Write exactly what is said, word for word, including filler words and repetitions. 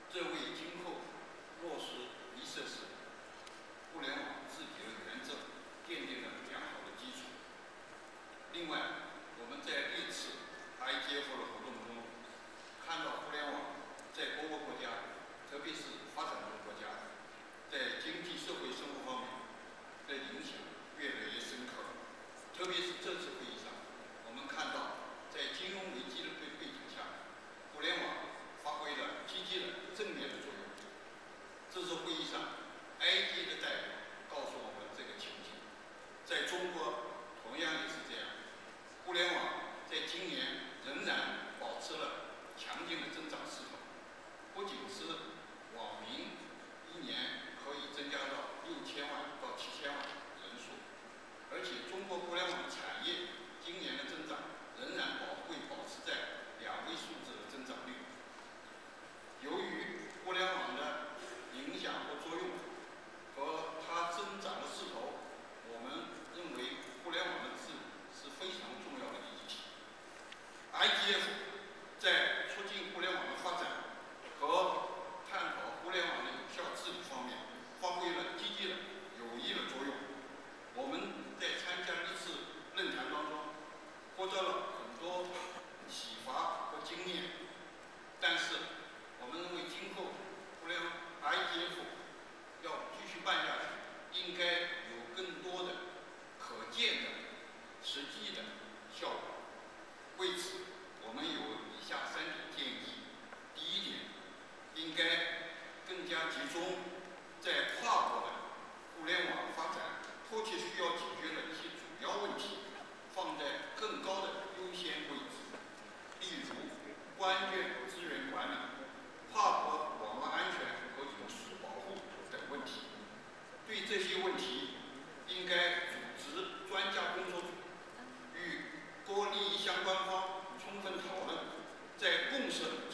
这为今后落实一设施互联网治理的原则奠定了良好的基础。另外，我们在历次 I G F 的活动中，看到互联网在各个国家，特别是发展中国家，在经济社会生活方面的影响越来越深刻。特别是这次会议上，我们看到，在金融危机的背背景下，互联网发挥了积极的正面的作用。这次会议上 ，I T 的代表告诉我们这个情景。在中国，同样也是这样，互联网在今年仍然保持了强劲的增长势头，不仅是网民一年可以增加到六千万到七千万人数，而且中国互联网产业今年的增长仍然保会保持在两位数字的增长率。由于互联网的影响和作用和它增长的势头，我们认为互联网的治理是非常重要的议题。I G F 在促进互联网的发展和探讨互联网的有效治理方面发挥了积极的有益的作用。我们在参加历次论坛当中获得了很多启发和经验，但是我们认为今后互联网 I G F 要继续办下去，应该有更多的可见的、实际的效果。为此，我们有以下三点建议：第一点，应该更加集中在跨国的互联网发展迫切需要解决的一些主要问题，放在更高的优先位置，例如关键资源管理、跨国网络安全和隐私保护等问题。对这些问题，应该组织专家工作组，与各利益相关方充分讨论，在共识